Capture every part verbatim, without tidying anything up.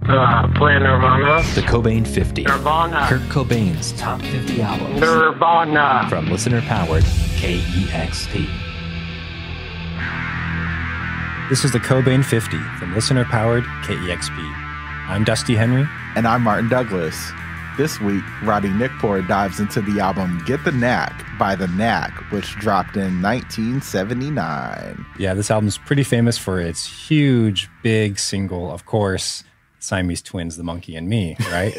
Uh, playing Nirvana. The Cobain fifty. Nirvana. Kurt Cobain's top fifty albums. Nirvana. From listener-powered K E X P. This is the Cobain fifty from listener-powered K E X P. I'm Dusty Henry. And I'm Martin Douglas. This week, Roddy Nikpour dives into the album Get The Knack by The Knack, which dropped in nineteen seventy-nine. Yeah, this album's pretty famous for its huge, big single, of course, Siamese Twins, The Monkey and Me, right?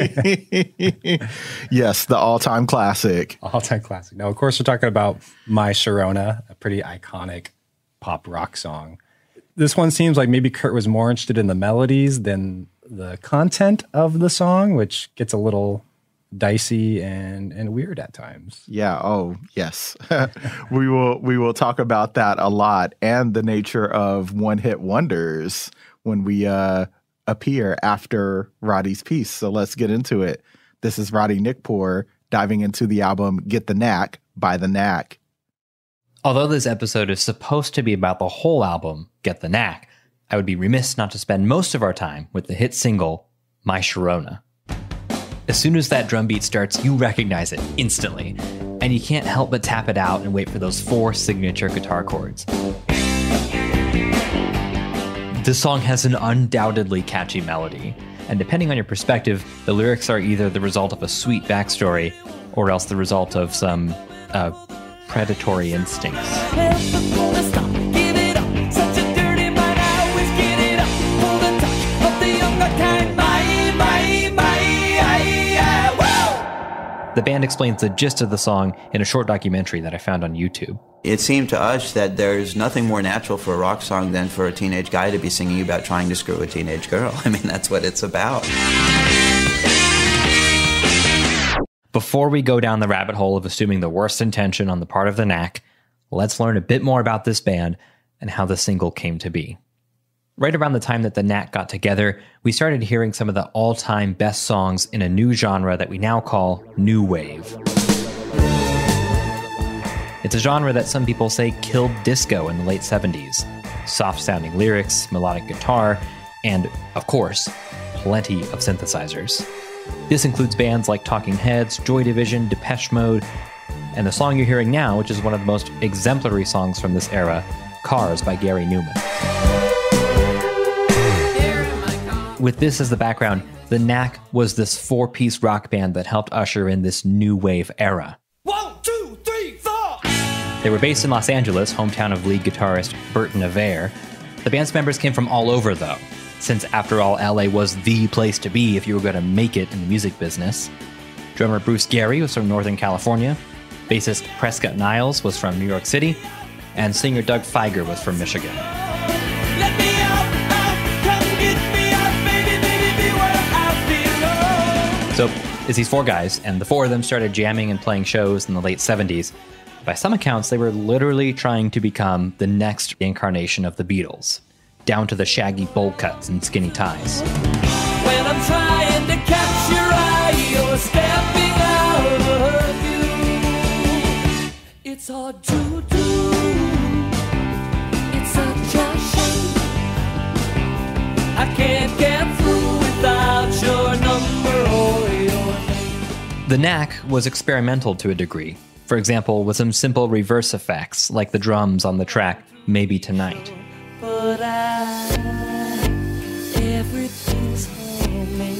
Yes, the all-time classic. All-time classic. Now, of course, we're talking about My Sharona, a pretty iconic pop rock song. This one seems like maybe Kurt was more interested in the melodies than the content of the song, which gets a little dicey and, and weird at times. Yeah. Oh, yes. we will we will talk about that a lot, and the nature of one-hit wonders when we uh, appear after Roddy's piece. So let's get into it. This is Roddy Nikpour diving into the album Get The Knack by The Knack. Although this episode is supposed to be about the whole album, Get The Knack, I would be remiss not to spend most of our time with the hit single, My Sharona. As soon as that drum beat starts, you recognize it instantly, and you can't help but tap it out and wait for those four signature guitar chords. This song has an undoubtedly catchy melody, and depending on your perspective, the lyrics are either the result of a sweet backstory, or else the result of some, uh, predatory instincts. The band explains the gist of the song in a short documentary that I found on YouTube. It seemed to us that there's nothing more natural for a rock song than for a teenage guy to be singing about trying to screw a teenage girl. I mean, that's what it's about. Before we go down the rabbit hole of assuming the worst intention on the part of the Knack, let's learn a bit more about this band and how the single came to be. Right around the time that the Knack got together, we started hearing some of the all-time best songs in a new genre that we now call New Wave. It's a genre that some people say killed disco in the late seventies. Soft-sounding lyrics, melodic guitar, and, of course, plenty of synthesizers. This includes bands like Talking Heads, Joy Division, Depeche Mode, and the song you're hearing now, which is one of the most exemplary songs from this era, Cars by Gary Newman. With this as the background, the Knack was this four-piece rock band that helped usher in this new wave era. One, two, three, four! They were based in Los Angeles, hometown of lead guitarist Burton Avere. The band's members came from all over, though, since after all, L A was the place to be if you were going to make it in the music business. Drummer Bruce Gary was from Northern California, bassist Prescott Niles was from New York City, and singer Doug Fieger was from Michigan. Let me out, out, come get me out, baby, baby, be where I belong. So it's these four guys, and the four of them started jamming and playing shows in the late seventies. By some accounts, they were literally trying to become the next incarnation of the Beatles, down to the shaggy bowl cuts and skinny ties. When I'm trying to catch your eye, you're stepping out of view. It's hard to do. It's such a shame. I can't get through without your number or your name. The Knack was experimental to a degree. For example, with some simple reverse effects, like the drums on the track Maybe Tonight. But I, everything's humming.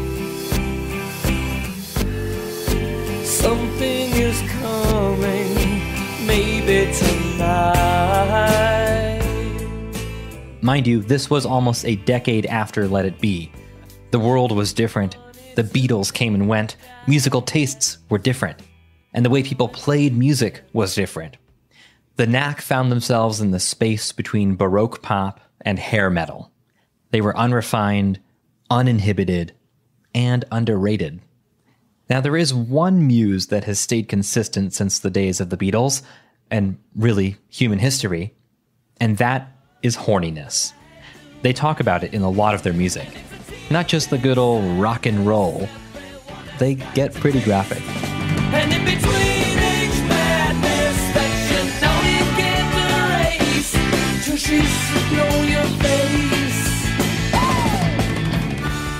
Something is coming, maybe tonight. Mind you, this was almost a decade after Let It Be. The world was different. The Beatles came and went. Musical tastes were different. And the way people played music was different. The Knack found themselves in the space between Baroque pop and hair metal. They were unrefined, uninhibited, and underrated. Now, there is one muse that has stayed consistent since the days of the Beatles, and really human history, and that is horniness. They talk about it in a lot of their music. Not just the good old rock and roll. They get pretty graphic. And in between each madness that you know you can't erase, till she's know your face.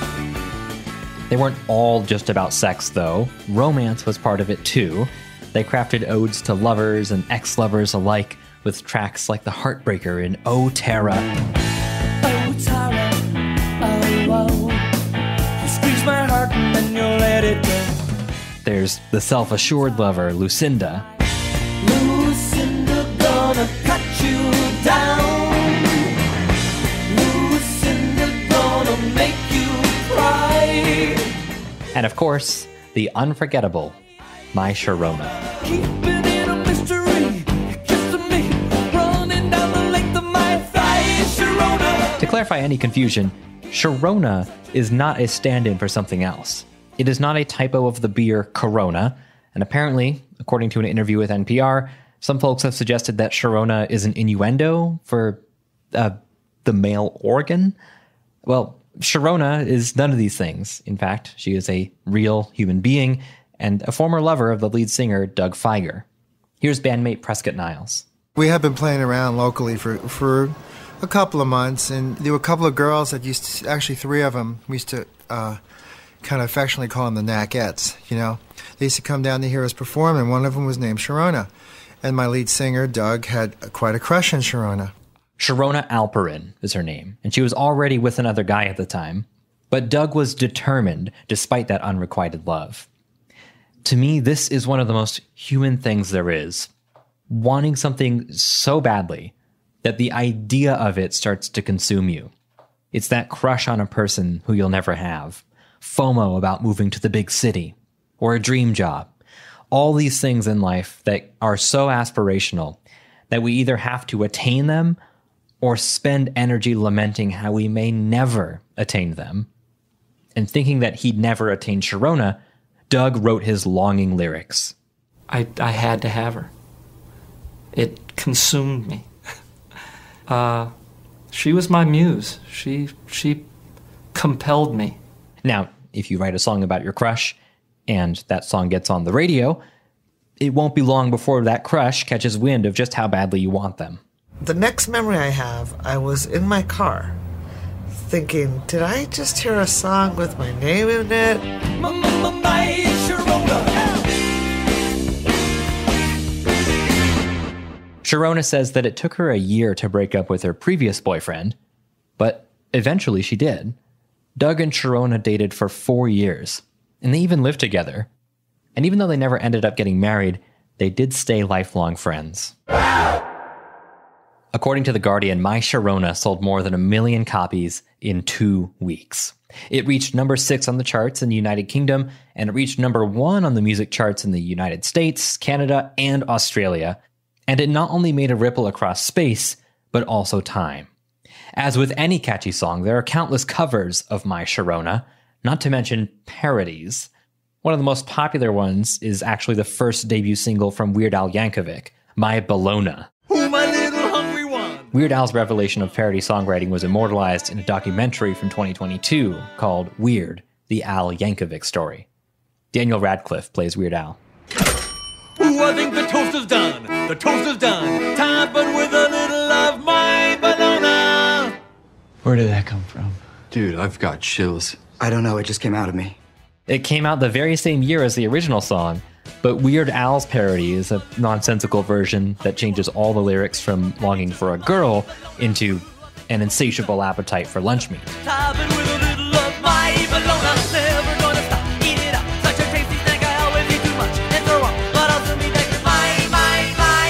They weren't all just about sex, though. Romance was part of it, too. They crafted odes to lovers and ex-lovers alike with tracks like The Heartbreaker and Oh Tara. Oh, Tara, oh, oh. You squeeze my heart and then you let it go. There's the self-assured lover, Lucinda. Lucinda gonna cut you down. Lucinda gonna make you cry. And of course, the unforgettable My Sharona. Keep it in a mystery. Kissing me, running down the length of my thighs, Sharona. To clarify any confusion, Sharona is not a stand-in for something else. It is not a typo of the beer Corona, and apparently, according to an interview with N P R, some folks have suggested that Sharona is an innuendo for uh, the male organ. Well, Sharona is none of these things. In fact, she is a real human being and a former lover of the lead singer, Doug Fieger. Here's bandmate Prescott Niles. We have been playing around locally for, for a couple of months, and there were a couple of girls that used to, actually three of them, we used to uh, kind of affectionately call them the Knackettes, you know. They used to come down to hear us perform, and one of them was named Sharona. And my lead singer, Doug, had quite a crush on Sharona. Sharona Alperin is her name, and she was already with another guy at the time. But Doug was determined despite that unrequited love. To me, this is one of the most human things there is. Wanting something so badly that the idea of it starts to consume you. It's that crush on a person who you'll never have. FOMO about moving to the big city. Or a dream job. All these things in life that are so aspirational that we either have to attain them or spend energy lamenting how we may never attain them. And thinking that he'd never attain Sharona, Doug wrote his longing lyrics. I, I had to have her. It consumed me. uh, she was my muse. She, she compelled me. Now, if you write a song about your crush, and that song gets on the radio, it won't be long before that crush catches wind of just how badly you want them. The next memory I have, I was in my car, thinking, did I just hear a song with my name in it? My Sharona. Sharona says that it took her a year to break up with her previous boyfriend, but eventually she did. Doug and Sharona dated for four years, and they even lived together. And even though they never ended up getting married, they did stay lifelong friends. According to The Guardian, My Sharona sold more than a million copies in two weeks. It reached number six on the charts in the United Kingdom, and it reached number one on the music charts in the United States, Canada, and Australia. And it not only made a ripple across space, but also time. As with any catchy song, there are countless covers of My Sharona, not to mention parodies. One of the most popular ones is actually the first debut single from Weird Al Yankovic, My Bologna. Who my little hungry one? Weird Al's revelation of parody songwriting was immortalized in a documentary from twenty twenty-two called Weird, the Al Yankovic Story. Daniel Radcliffe plays Weird Al. Ooh, I think the toast is done. The toast is done. Top it with a little of my bologna. Where did that come from? Dude, I've got chills. I don't know, it just came out of me. It came out the very same year as the original song, but Weird Al's parody is a nonsensical version that changes all the lyrics from longing for a girl into an insatiable appetite for lunch meat. Top it with a little of my bologna. Never gonna stop, eat it up. Such a tasty snack, I always eat too much and throw up. But I'll soon be back to my, my, my,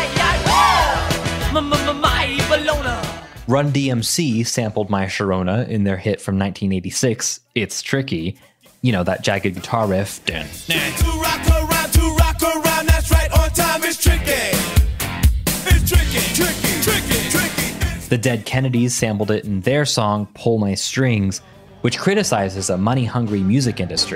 yeah, yeah, woo! My, my, my bologna. Run D M C sampled My Sharona in their hit from nineteen eighty-six, It's Tricky. You know, that jagged guitar riff. Dun. To rock around, to rock around, that's right, on time is tricky. It's tricky, tricky, tricky, tricky. The Dead Kennedys sampled it in their song Pull My Strings, which criticizes a money-hungry music industry.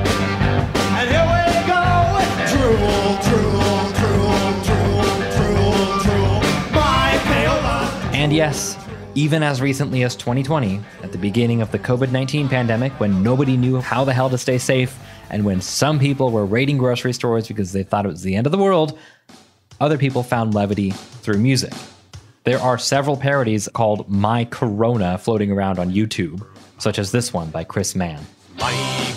And here we go, drool, drool, drool, drool, drool, drool, my payola. And yes, even as recently as twenty twenty, at the beginning of the covid nineteen pandemic, when nobody knew how the hell to stay safe, and when some people were raiding grocery stores because they thought it was the end of the world, other people found levity through music. There are several parodies called My Corona floating around on YouTube, such as this one by Chris Mann. My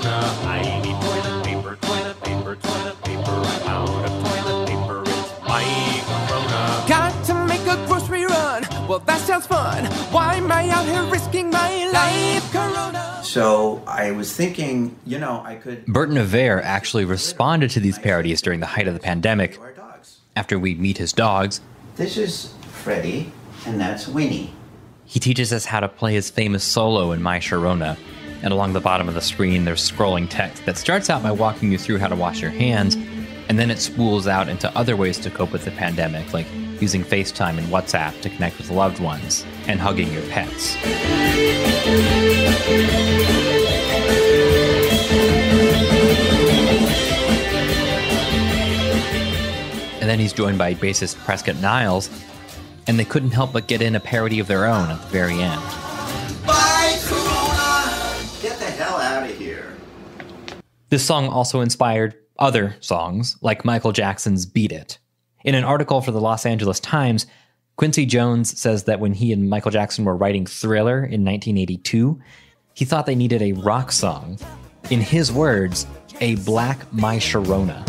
Sharona. I need toilet paper, toilet paper, toilet paper. I'm out of toilet paper. It's my corona. Got to make a grocery run. Well, that sounds fun. Why am I out here risking my life, Corona? So I was thinking, you know, I could... Burton Avere actually responded to these parodies during the height of the pandemic. After we meet his dogs. This is Freddie, and that's Winnie. He teaches us how to play his famous solo in My Sharona. And along the bottom of the screen, there's scrolling text that starts out by walking you through how to wash your hands, and then it spools out into other ways to cope with the pandemic, like using FaceTime and WhatsApp to connect with loved ones, and hugging your pets. And then he's joined by bassist Prescott Niles, and they couldn't help but get in a parody of their own at the very end. Bye, Corona! Get the hell out of here. This song also inspired other songs, like Michael Jackson's Beat It. In an article for the Los Angeles Times, Quincy Jones says that when he and Michael Jackson were writing Thriller in nineteen eighty-two, he thought they needed a rock song. In his words, a black My Sharona.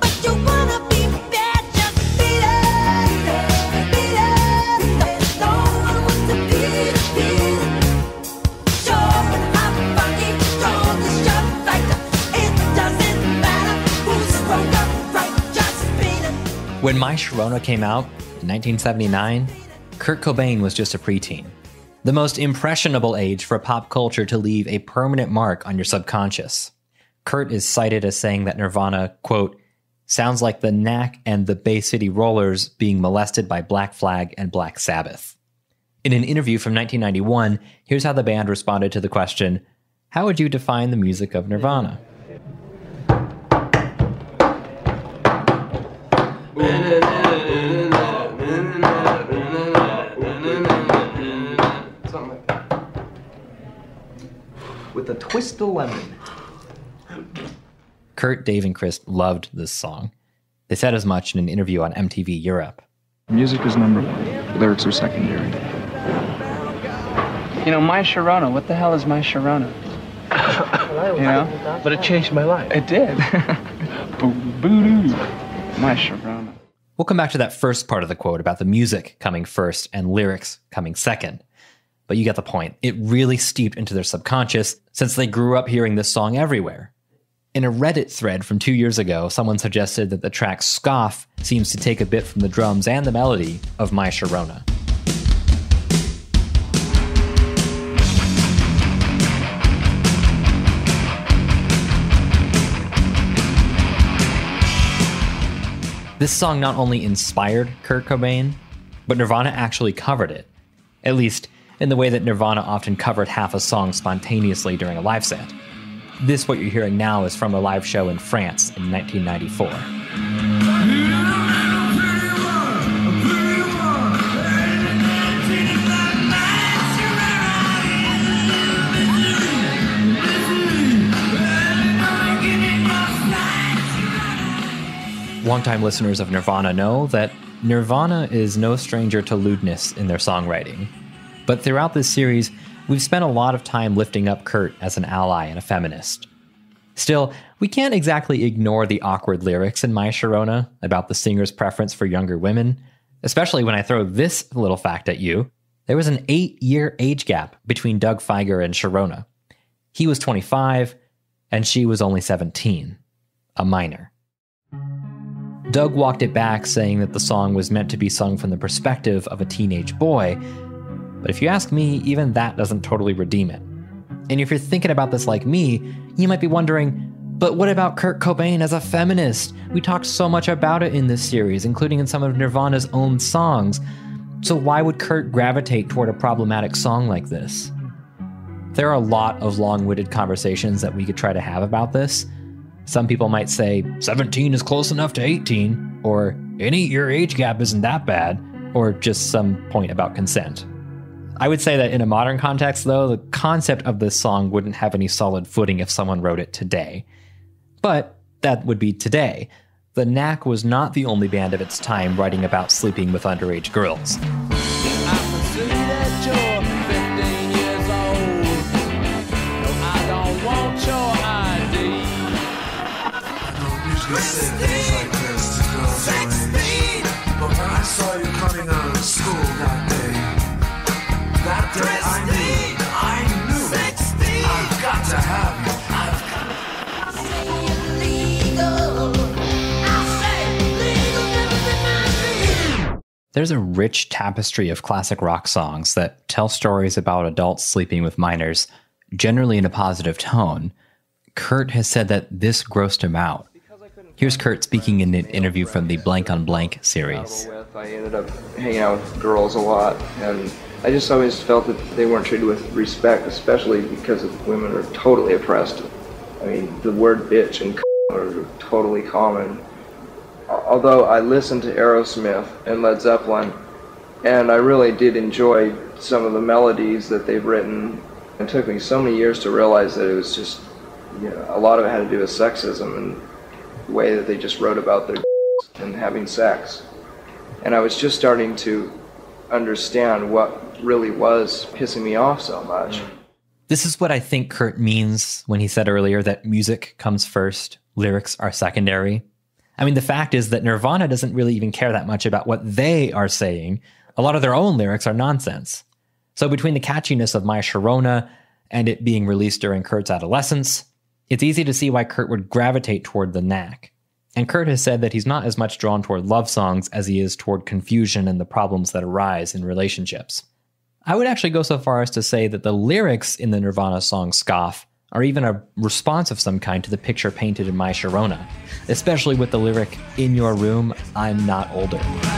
When My Sharona came out in nineteen seventy-nine, Kurt Cobain was just a preteen. The most impressionable age for pop culture to leave a permanent mark on your subconscious. Kurt is cited as saying that Nirvana, quote, sounds like the Knack and the Bay City Rollers being molested by Black Flag and Black Sabbath. In an interview from nineteen ninety-one, here's how the band responded to the question, how would you define the music of Nirvana? With a twist of lemon. Kurt, Dave, and Chris loved this song. They said as much in an interview on M T V Europe. Music is number one. Lyrics are secondary. You know, My Sharona, what the hell is My Sharona? You know? But it changed my life. It did. Boo-doo. My Sharona. We'll come back to that first part of the quote about the music coming first and lyrics coming second. But you get the point. It really steeped into their subconscious since they grew up hearing this song everywhere. In a Reddit thread from two years ago, someone suggested that the track Scoff seems to take a bit from the drums and the melody of My Sharona. This song not only inspired Kurt Cobain, but Nirvana actually covered it. At least, in the way that Nirvana often covered half a song spontaneously during a live set. This, what you're hearing now, is from a live show in France in nineteen ninety-four. Longtime listeners of Nirvana know that Nirvana is no stranger to lewdness in their songwriting. But throughout this series, we've spent a lot of time lifting up Kurt as an ally and a feminist. Still, we can't exactly ignore the awkward lyrics in My Sharona about the singer's preference for younger women, especially when I throw this little fact at you. There was an eight-year age gap between Doug Fieger and Sharona. He was twenty-five, and she was only seventeen, a minor. Doug walked it back, saying that the song was meant to be sung from the perspective of a teenage boy, but if you ask me, even that doesn't totally redeem it. And if you're thinking about this like me, you might be wondering, but what about Kurt Cobain as a feminist? We talked so much about it in this series, including in some of Nirvana's own songs. So why would Kurt gravitate toward a problematic song like this? There are a lot of long-winded conversations that we could try to have about this. Some people might say, seventeen is close enough to eighteen, or an eight-year age gap isn't that bad, or just some point about consent. I would say that in a modern context, though, the concept of this song wouldn't have any solid footing if someone wrote it today. But that would be today. The Knack was not the only band of its time writing about sleeping with underage girls. You say things like this to girls your age. But when I saw you coming out of school that day, that day I knew, I knew, I've got to have you. I've got There's a rich tapestry of classic rock songs that tell stories about adults sleeping with minors, generally in a positive tone. Kurt has said that this grossed him out. Here's Kurt speaking in an interview from the Blank on Blank series. I ended up hanging out with girls a lot, and I just always felt that they weren't treated with respect, especially because women are totally oppressed. I mean, the word bitch and c*** are totally common. Although I listened to Aerosmith and Led Zeppelin, and I really did enjoy some of the melodies that they've written. It took me so many years to realize that it was just, you know, a lot of it had to do with sexism and the way that they just wrote about their and having sex. And I was just starting to understand what really was pissing me off so much. This is what I think Kurt means when he said earlier that music comes first, lyrics are secondary. I mean, the fact is that Nirvana doesn't really even care that much about what they are saying. A lot of their own lyrics are nonsense. So between the catchiness of My Sharona and it being released during Kurt's adolescence, it's easy to see why Kurt would gravitate toward the Knack. And Kurt has said that he's not as much drawn toward love songs as he is toward confusion and the problems that arise in relationships. I would actually go so far as to say that the lyrics in the Nirvana song Scoff are even a response of some kind to the picture painted in My Sharona, especially with the lyric, "In your room, I'm not older."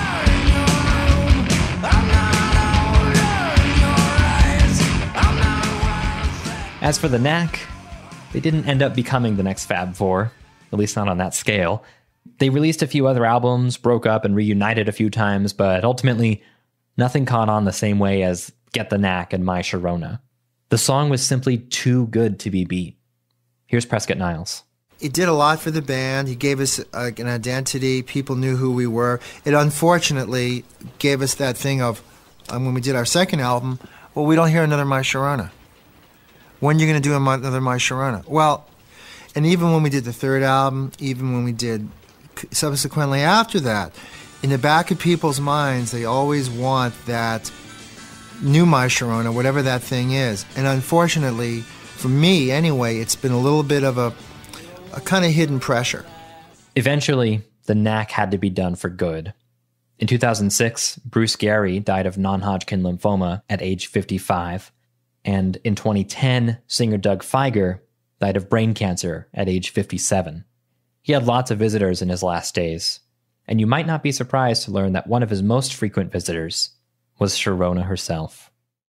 As for the Knack, they didn't end up becoming the next Fab Four, at least not on that scale. They released a few other albums, broke up, and reunited a few times, but ultimately, nothing caught on the same way as Get The Knack and My Sharona. The song was simply too good to be beat. Here's Prescott Niles. He did a lot for the band. He gave us uh, an identity. People knew who we were. It unfortunately gave us that thing of, um, when we did our second album, well, we don't hear another My Sharona. When are you going to do another My Sharona? Well, and even when we did the third album, even when we did subsequently after that, in the back of people's minds, they always want that new My Sharona, whatever that thing is. And unfortunately, for me anyway, it's been a little bit of a, a kind of hidden pressure. Eventually, the Knack had to be done for good. In two thousand six, Bruce Gary died of non-Hodgkin lymphoma at age fifty-five. And in twenty ten, singer Doug Fieger died of brain cancer at age fifty-seven. He had lots of visitors in his last days, and you might not be surprised to learn that one of his most frequent visitors was Sharona herself.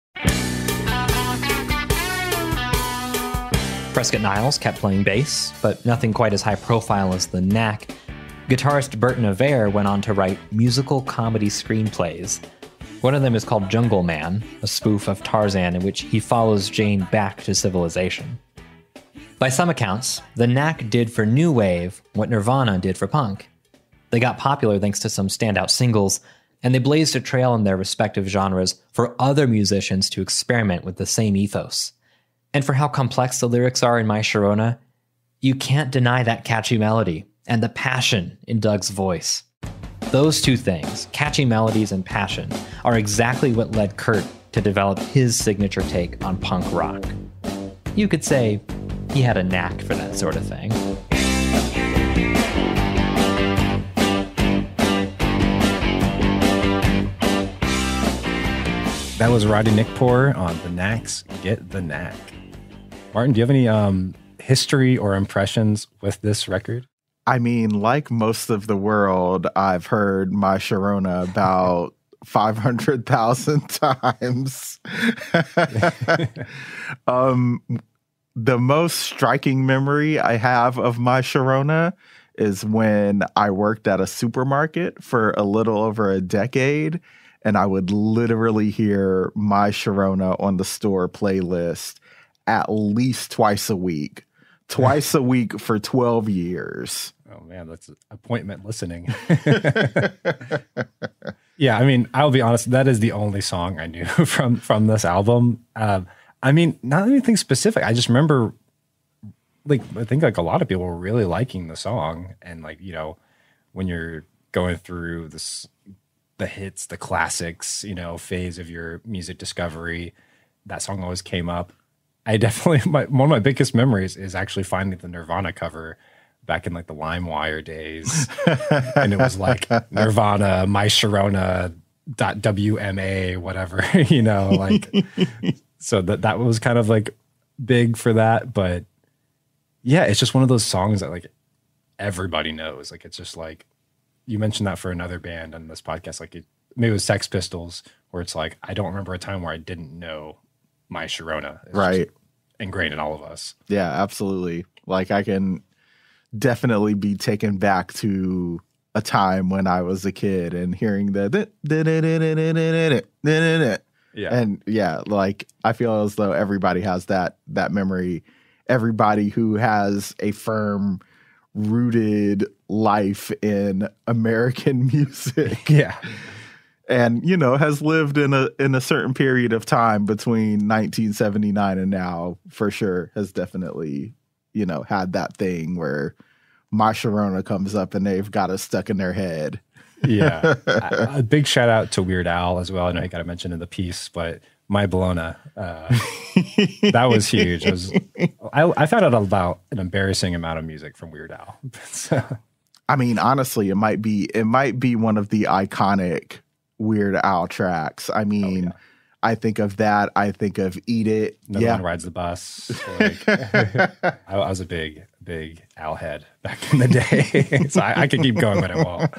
Prescott Niles kept playing bass, but nothing quite as high profile as the Knack. Guitarist Burton Avare went on to write musical comedy screenplays. One of them is called Jungle Man, a spoof of Tarzan in which he follows Jane back to civilization. By some accounts, the Knack did for new wave what Nirvana did for punk. They got popular thanks to some standout singles, and they blazed a trail in their respective genres for other musicians to experiment with the same ethos. And for how complex the lyrics are in My Sharona, you can't deny that catchy melody and the passion in Doug's voice. Those two things, catchy melodies and passion, are exactly what led Kurt to develop his signature take on punk rock. You could say he had a knack for that sort of thing. That was Roddy Nikpour on the Knack's Get The Knack. Martin, do you have any um, history or impressions with this record? I mean, like most of the world, I've heard My Sharona about five hundred thousand times. um, the most striking memory I have of My Sharona is when I worked at a supermarket for a little over a decade, and I would literally hear My Sharona on the store playlist at least twice a week. Twice a week for twelve years. Oh, man, that's appointment listening. Yeah, I mean, I'll be honest, that is the only song I knew from, from this album. Um, I mean, not anything specific. I just remember like I think like a lot of people were really liking the song, and like you know when you're going through this the hits, the classics, you know, phase of your music discovery, that song always came up. I definitely my, one of my biggest memories is actually finding the Nirvana cover back in like the LimeWire days, and it was like Nirvana, My Sharona. Dot W M A whatever, you know, like so that that was kind of like big for that. But yeah, it's just one of those songs that like everybody knows. Like it's just like you mentioned that for another band on this podcast, like it, maybe it was Sex Pistols, where it's like I don't remember a time where I didn't know My Sharona. It's right, ingrained in all of us. Yeah, absolutely. Like I can definitely be taken back to a time when I was a kid and hearing the yeah, and yeah, like I feel as though everybody has that that memory. Everybody who has a firm rooted life in American music, yeah, and you know has lived in a in a certain period of time between nineteen seventy-nine and now, for sure, has definitely you know had that thing where My Sharona comes up and they've got it stuck in their head. Yeah. a, a big shout out to Weird Al as well. I know he got to mention in the piece, but My Bologna, uh, that was huge. It was, I, I found out about an embarrassing amount of music from Weird Al. So. I mean, honestly, it might be it might be one of the iconic Weird Al tracks. I mean, oh, yeah. I think of that. I think of Eat It. No yeah. One Rides the Bus. Like, I, I was a big, big Al head back in the day. So I, I could keep going, but I won't.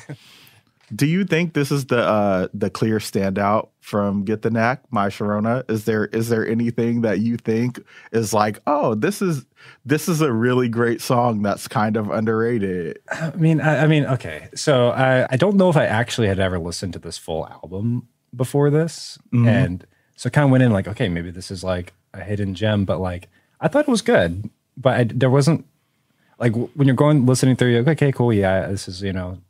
Do you think this is the uh, the clear standout from Get the Knack, My Sharona? Is there is there anything that you think is like, oh, this is this is a really great song that's kind of underrated? I mean, I, I mean, okay. So I, I don't know if I actually had ever listened to this full album before this. Mm-hmm. And so I kind of went in like, okay, maybe this is like a hidden gem, but like, I thought it was good, but I, there wasn't like, when you're going, listening through, you're like, okay, cool. Yeah, this is, you know,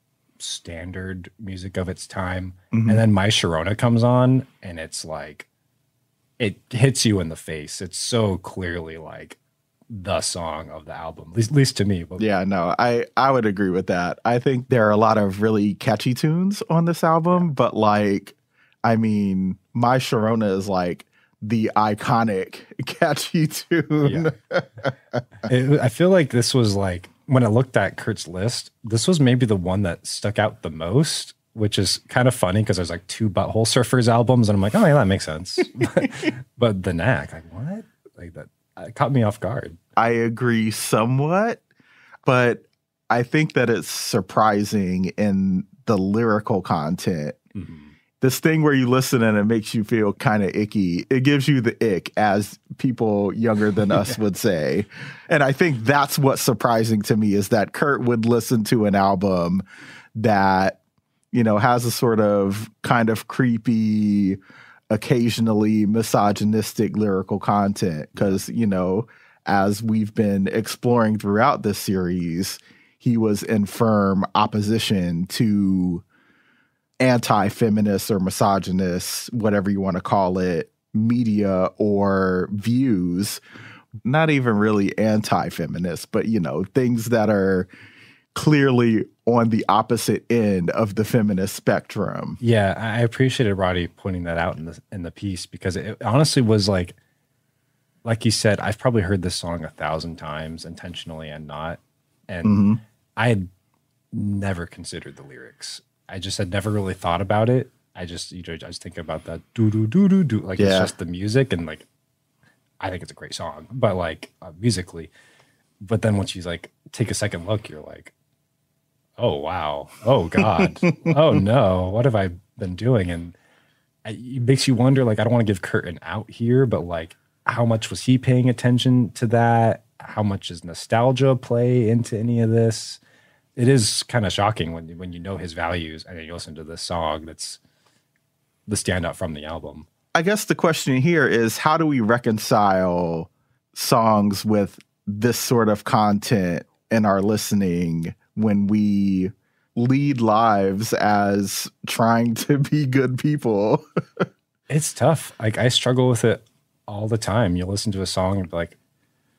standard music of its time. Mm-hmm. And then My Sharona comes on and it's like, it hits you in the face. It's so clearly like the song of the album, at least, at least to me. But yeah, no, I, I would agree with that. I think there are a lot of really catchy tunes on this album, but like, I mean, My Sharona is like the iconic catchy tune. Yeah. it, I feel like this was like, when I looked at Kurt's list, this was maybe the one that stuck out the most, which is kind of funny because there's like two Butthole Surfers albums, and I'm like, oh yeah, that makes sense. but, but the Knack, like what? Like that. It caught me off guard. I agree somewhat, but I think that it's surprising in the lyrical content. Mm-hmm. This thing where you listen and it makes you feel kind of icky. It gives you the ick, as people younger than us yeah. would say. And I think that's what's surprising to me, is that Kurt would listen to an album that, you know, has a sort of kind of creepy, occasionally misogynistic lyrical content. Because, you know, as we've been exploring throughout this series, he was in firm opposition to anti-feminist or misogynist, whatever you want to call it, media or views. Not even really anti-feminist, but, you know, things that are clearly on the opposite end of the feminist spectrum. Yeah, I appreciated Roddy pointing that out in the in the piece, because it honestly was like, like you said, I've probably heard this song a thousand times, intentionally and not, and mm-hmm. I had never considered the lyrics. I just had never really thought about it. I just, you know, I was thinking about that do do do do do, like yeah. it's just the music, and like I think it's a great song, but like uh, musically. But then once you like take a second look, you're like, oh wow, oh god, oh no, what have I been doing? And it makes you wonder. Like, I don't want to give Kurt an out here, but like, how much was he paying attention to that? How much does nostalgia play into any of this? It is kind of shocking when when you know his values and then you listen to this song that's the standout from the album. I guess the question here is, how do we reconcile songs with this sort of content in our listening when we lead lives as trying to be good people? It's tough. Like, I struggle with it all the time. You listen to a song and be like,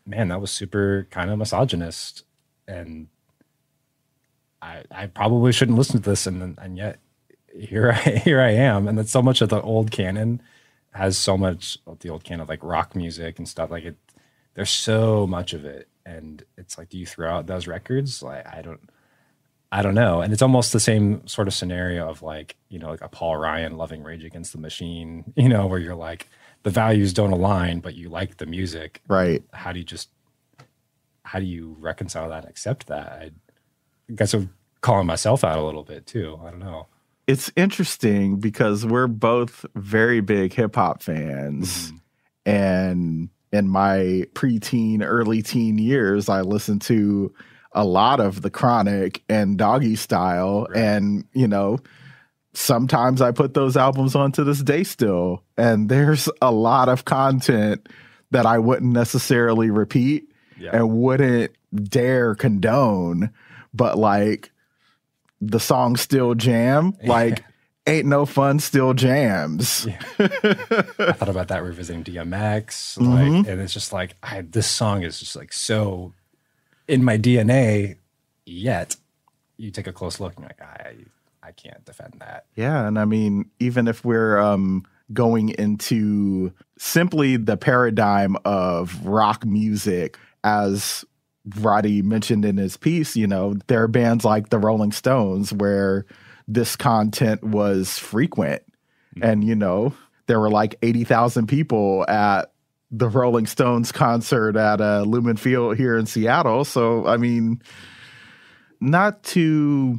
man, that was super kind of misogynist. And I I probably shouldn't listen to this. And and yet here I, here I am. And that so much of the old canon has so much of the old canon of like rock music and stuff. Like it, there's so much of it. And it's like, do you throw out those records? Like, I don't, I don't know. And it's almost the same sort of scenario of like, you know, like a Paul Ryan loving Rage Against the Machine, you know, where you're like, the values don't align, but you like the music. Right. How do you just, how do you reconcile that and accept that? I guess I'm calling myself out a little bit too. I don't know. It's interesting because we're both very big hip hop fans. Mm-hmm. And in my preteen, early teen years, I listened to a lot of The Chronic and Doggy Style. Right. And, you know, sometimes I put those albums on to this day still. And there's a lot of content that I wouldn't necessarily repeat yeah. and wouldn't dare condone. But like the song still jam, like Ain't No Fun still jams. Yeah. I thought about that revisiting D M X. Like, mm-hmm. and it's just like, I, this song is just like so in my D N A, yet you take a close look and you're like, I, I can't defend that. Yeah. And I mean, even if we're um, going into simply the paradigm of rock music, as Roddy mentioned in his piece, you know, there are bands like the Rolling Stones where this content was frequent. Mm-hmm. And, you know, there were like eighty thousand people at the Rolling Stones concert at uh, Lumen Field here in Seattle. So, I mean, not to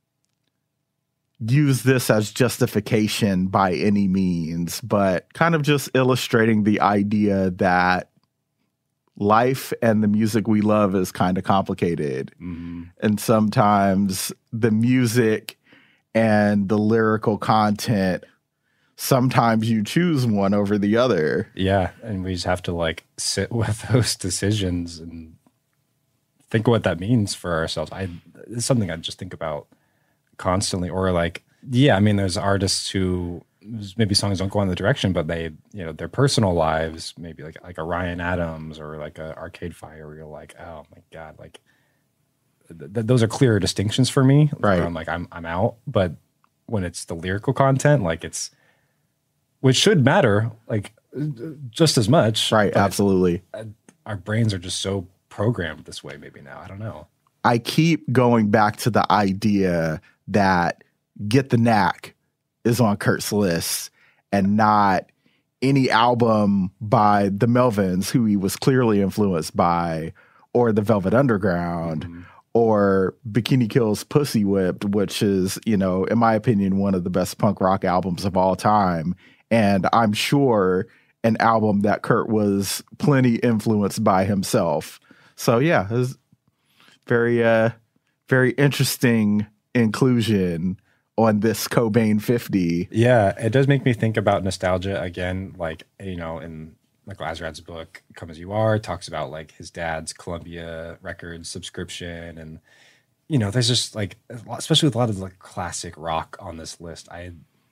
use this as justification by any means, but kind of just illustrating the idea that life and the music we love is kind of complicated. Mm-hmm. And sometimes the music and the lyrical content, sometimes you choose one over the other. Yeah. And we just have to like sit with those decisions and think what that means for ourselves. I, it's something I just think about constantly. Or like, yeah, I mean, there's artists who maybe songs don't go in the direction, but they, you know, their personal lives, maybe like like a Ryan Adams or like a Arcade Fire, where you're like, oh my God, like th- th- those are clearer distinctions for me. Right. I'm like, I'm I'm out. But when it's the lyrical content, like it's, which should matter, like just as much. Right. Absolutely. Our brains are just so programmed this way. Maybe now, I don't know. I keep going back to the idea that Get the Knack is on Kurt's list and not any album by the Melvins, who he was clearly influenced by, or the Velvet Underground, mm-hmm. or Bikini Kill's Pussy Whipped, which is, you know, in my opinion, one of the best punk rock albums of all time. And I'm sure an album that Kurt was plenty influenced by himself. So yeah, it was very, uh, very interesting inclusion on this Cobain fifty. Yeah, it does make me think about nostalgia again. Like, you know, in Michael Azrad's book, Come As You Are, talks about like his dad's Columbia Records subscription. And, you know, there's just like, especially with a lot of like classic rock on this list, I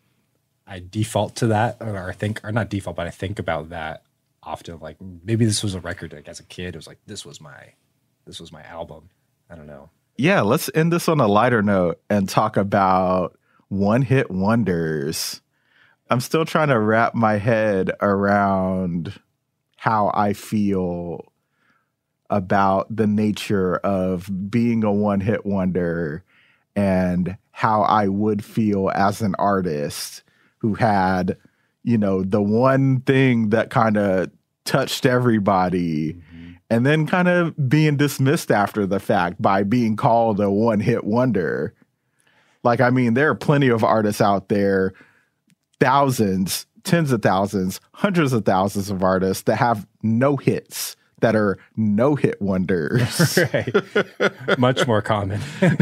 I default to that, or I think, or not default, but I think about that often. Like maybe this was a record, like as a kid, it was like, this was my, this was my album. I don't know. Yeah, let's end this on a lighter note and talk about one-hit wonders. I'm still trying to wrap my head around how I feel about the nature of being a one-hit wonder and how I would feel as an artist who had, you know, the one thing that kind of touched everybody. Mm-hmm. And then kind of being dismissed after the fact by being called a one-hit wonder. Like, I mean, there are plenty of artists out there, thousands, tens of thousands, hundreds of thousands of artists that have no hits, that are no-hit wonders. Right. Much more common.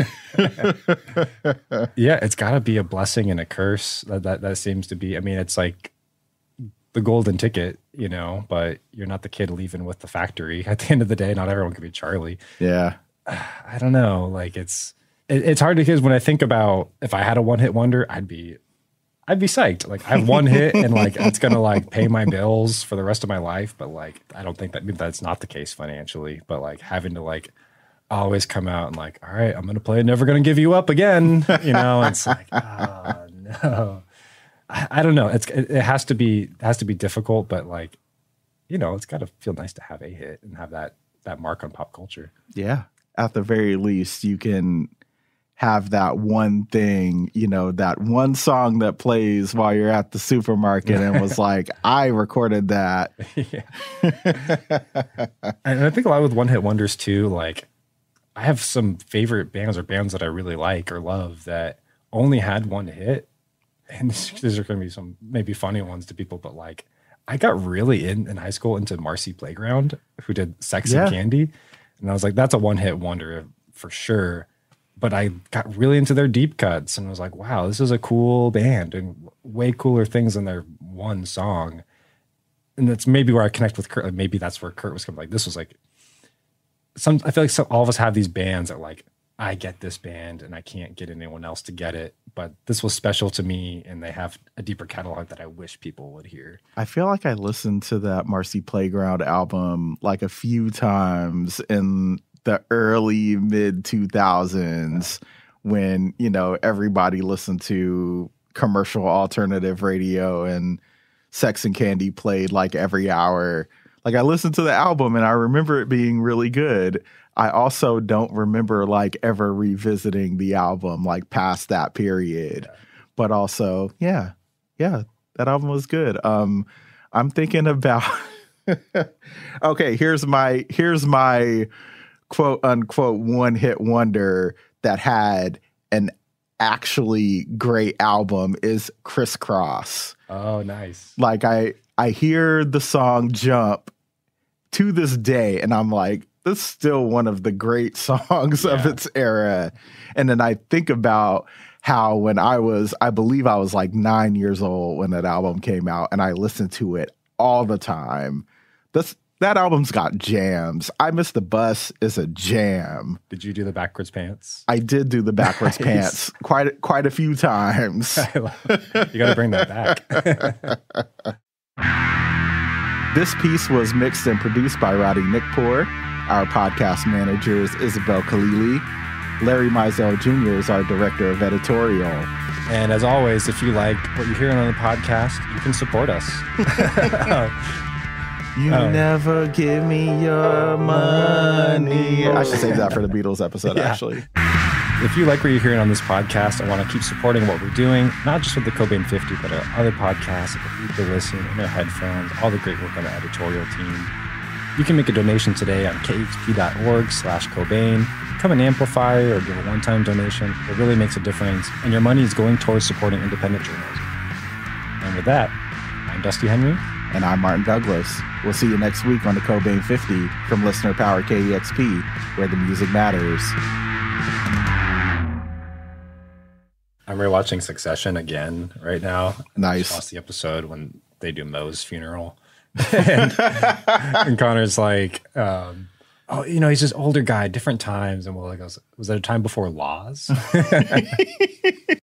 Yeah, it's got to be a blessing and a curse. That, that that seems to be, I mean, it's like the golden ticket, you know, but you're not the kid leaving with the factory. At the end of the day, not everyone can be Charlie. Yeah. I don't know. Like it's, it, it's hard because when I think about if I had a one hit wonder, I'd be, I'd be psyched. Like I have one hit and like it's gonna like pay my bills for the rest of my life. But like I don't think that that's not the case financially. But like having to like always come out and like, all right, I'm gonna play Never Gonna Give You Up again. You know, it's like, oh no. I, I don't know. It's it, it has to be it has to be difficult, but like, you know, it's gotta feel nice to have a hit and have that that mark on pop culture. Yeah. At the very least, you can have that one thing, you know, that one song that plays while you're at the supermarket and was like, I recorded that. And I think a lot with one hit wonders too, like I have some favorite bands or bands that I really like or love that only had one hit. And these are going to be some maybe funny ones to people, but like I got really in in high school into Marcy Playground, who did Sex Yeah. and Candy. And I was like, that's a one hit wonder for sure. But I got really into their deep cuts and was like, wow, this is a cool band and way cooler things than their one song. And that's maybe where I connect with Kurt. Like maybe that's where Kurt was coming. Like this was like some. I feel like some, all of us have these bands that like I get this band and I can't get anyone else to get it. But this was special to me, and they have a deeper catalog that I wish people would hear. I feel like I listened to that Marcy Playground album like a few times in the early mid two thousands when, you know, everybody listened to commercial alternative radio and Sex and Candy played like every hour. Like I listened to the album and I remember it being really good. I also don't remember like ever revisiting the album like past that period. Yeah. But also, yeah, yeah, that album was good. Um, I'm thinking about, okay, here's my, here's my, quote unquote one hit wonder that had an actually great album is Crisscross. Oh, nice. Like I I hear the song Jump to this day and I'm like, this is still one of the great songs yeah. of its era. And then I think about how when I was, I believe I was like nine years old when that album came out and I listened to it all the time. This That album's got jams. I Miss the Bus is a jam. Did you do the backwards pants? I did do the backwards nice. pants quite quite a few times. You got to bring that back. This piece was mixed and produced by Roddy Nikpour. Our podcast manager is Isabel Khalili. Larry Mizell Junior is our director of editorial. And as always, if you like what you're hearing on the podcast, you can support us. You oh. never give me your money. I should save that for the Beatles episode, yeah. actually. If you like what you're hearing on this podcast and want to keep supporting what we're doing, not just with the Cobain fifty, but our other podcasts, you can listen in our headphones, all the great work on the editorial team. You can make a donation today on K E X P dot org slash Cobain. Become an amplifier or give a one-time donation. It really makes a difference, and your money is going towards supporting independent journalism. And with that, I'm Dusty Henry. And I'm Martin Douglas. We'll see you next week on the Cobain fifty from Listener Power K E X P, where the music matters. I'm rewatching Succession again right now. Nice. I just lost the episode when they do Moe's funeral. and, and Connor's like, um, oh, you know, he's this older guy, different times. And Will goes, was there a time before laws?